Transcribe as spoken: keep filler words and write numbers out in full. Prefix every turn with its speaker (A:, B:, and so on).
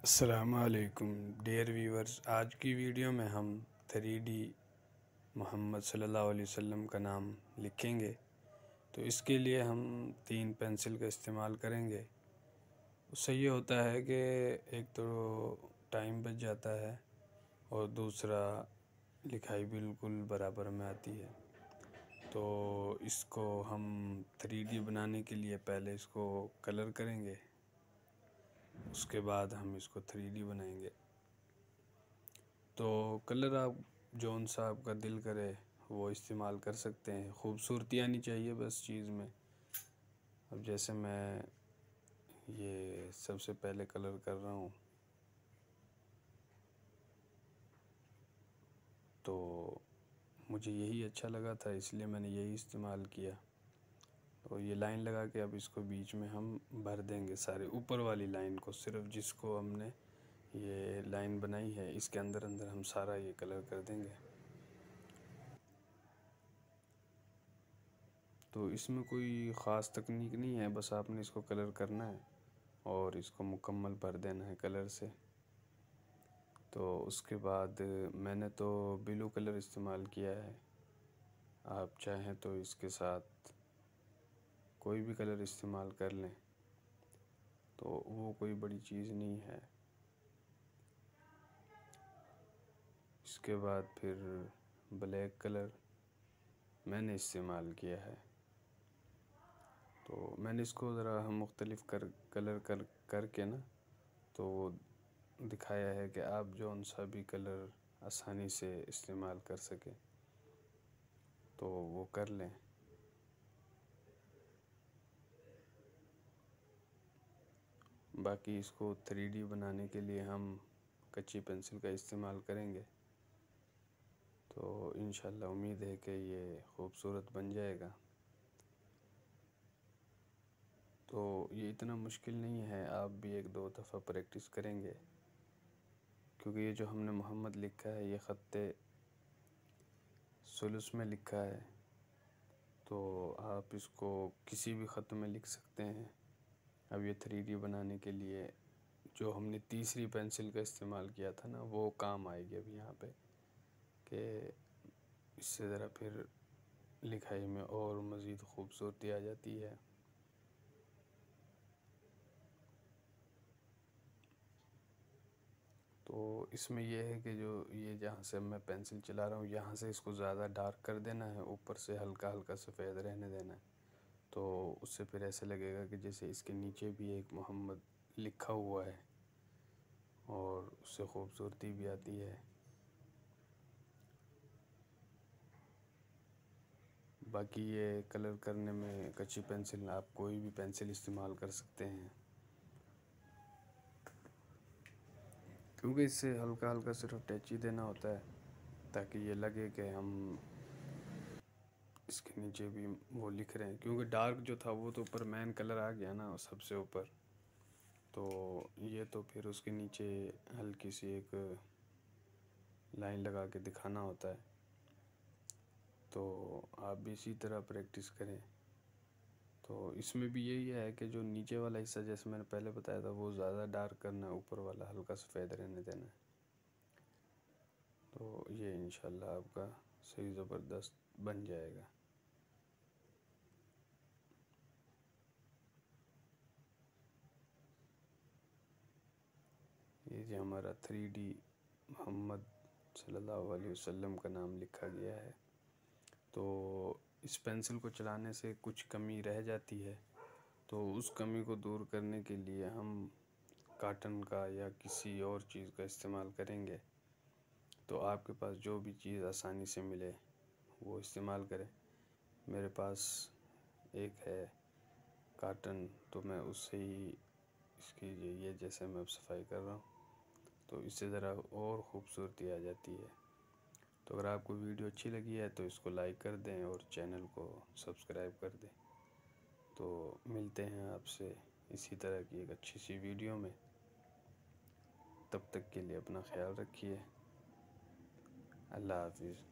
A: अस्सलामुअलैकुम dear viewers, आज की वीडियो में हम थ्री डी मोहम्मद सल्लल्लाहु अलैहि वसल्लम का नाम लिखेंगे। तो इसके लिए हम तीन पेंसिल का इस्तेमाल करेंगे। उससे ये होता है कि एक तो टाइम बच जाता है और दूसरा लिखाई बिल्कुल बराबर में आती है। तो इसको हम थ्री डी बनाने के लिए पहले इसको कलर करेंगे, उसके बाद हम इसको थ्री डी बनाएंगे। तो कलर आप जौन सा आपका दिल करे वो इस्तेमाल कर सकते हैं, खूबसूरती आनी चाहिए बस चीज़ में। अब जैसे मैं ये सबसे पहले कलर कर रहा हूँ, तो मुझे यही अच्छा लगा था इसलिए मैंने यही इस्तेमाल किया। तो ये लाइन लगा के अब इसको बीच में हम भर देंगे, सारे ऊपर वाली लाइन को, सिर्फ जिसको हमने ये लाइन बनाई है इसके अंदर अंदर हम सारा ये कलर कर देंगे। तो इसमें कोई ख़ास तकनीक नहीं है, बस आपने इसको कलर करना है और इसको मुकम्मल भर देना है कलर से। तो उसके बाद मैंने तो ब्लू कलर इस्तेमाल किया है, आप चाहें तो इसके साथ कोई भी कलर इस्तेमाल कर लें, तो वो कोई बड़ी चीज़ नहीं है। इसके बाद फिर ब्लैक कलर मैंने इस्तेमाल किया है। तो मैंने इसको ज़रा हम मुख्तलिफ़ कर कलर कर करके ना तो दिखाया है कि आप जौन सा भी कलर आसानी से इस्तेमाल कर सकें तो वो कर लें। बाकी इसको थ्री डी बनाने के लिए हम कच्ची पेंसिल का इस्तेमाल करेंगे, तो इंशाल्लाह उम्मीद है कि ये खूबसूरत बन जाएगा। तो ये इतना मुश्किल नहीं है, आप भी एक दो दफ़ा प्रैक्टिस करेंगे, क्योंकि ये जो हमने मोहम्मद लिखा है ये ख़त्ते सुलूस में लिखा है। तो आप इसको किसी भी ख़त में लिख सकते हैं। अब ये थ्री डी बनाने के लिए जो हमने तीसरी पेंसिल का इस्तेमाल किया था ना, वो काम आएगी अब यहाँ पे, कि इससे ज़रा फिर लिखाई में और मज़ीद खूबसूरती आ जाती है। तो इसमें यह है कि जो ये जहाँ से मैं पेंसिल चला रहा हूँ यहाँ से इसको ज़्यादा डार्क कर देना है, ऊपर से हल्का हल्का सफ़ेद रहने देना है। तो उससे फिर ऐसे लगेगा कि जैसे इसके नीचे भी एक मोहम्मद लिखा हुआ है और उससे खूबसूरती भी आती है। बाकी ये कलर करने में कच्ची पेंसिल, आप कोई भी पेंसिल इस्तेमाल कर सकते हैं, क्योंकि इससे हल्का हल्का सिर्फ टच ही देना होता है ताकि ये लगे कि हम इसके नीचे भी वो लिख रहे हैं। क्योंकि डार्क जो था वो तो ऊपर मैन कलर आ गया ना सबसे ऊपर, तो ये तो फिर उसके नीचे हल्की सी एक लाइन लगा के दिखाना होता है। तो आप भी इसी तरह प्रैक्टिस करें। तो इसमें भी यही है कि जो नीचे वाला हिस्सा जैसे मैंने पहले बताया था वो ज़्यादा डार्क करना है, ऊपर वाला हल्का सफ़ेद रहने देना है। तो ये इंशाल्लाह आपका सही ज़बरदस्त बन जाएगा। ये जो हमारा थ्री डी मोहम्मद सल्लल्लाहु अलैहि वसल्लम का नाम लिखा गया है। तो इस पेंसिल को चलाने से कुछ कमी रह जाती है, तो उस कमी को दूर करने के लिए हम काटन का या किसी और चीज़ का इस्तेमाल करेंगे। तो आपके पास जो भी चीज़ आसानी से मिले वो इस्तेमाल करें। मेरे पास एक है काटन, तो मैं उससे ही इसकी ये जैसे मैं सफाई कर रहा हूँ, तो इससे ज़रा और ख़ूबसूरती आ जाती है। तो अगर आपको वीडियो अच्छी लगी है तो इसको लाइक कर दें और चैनल को सब्सक्राइब कर दें। तो मिलते हैं आपसे इसी तरह की एक अच्छी सी वीडियो में। तब तक के लिए अपना ख्याल रखिए। अल्लाह हाफिज़।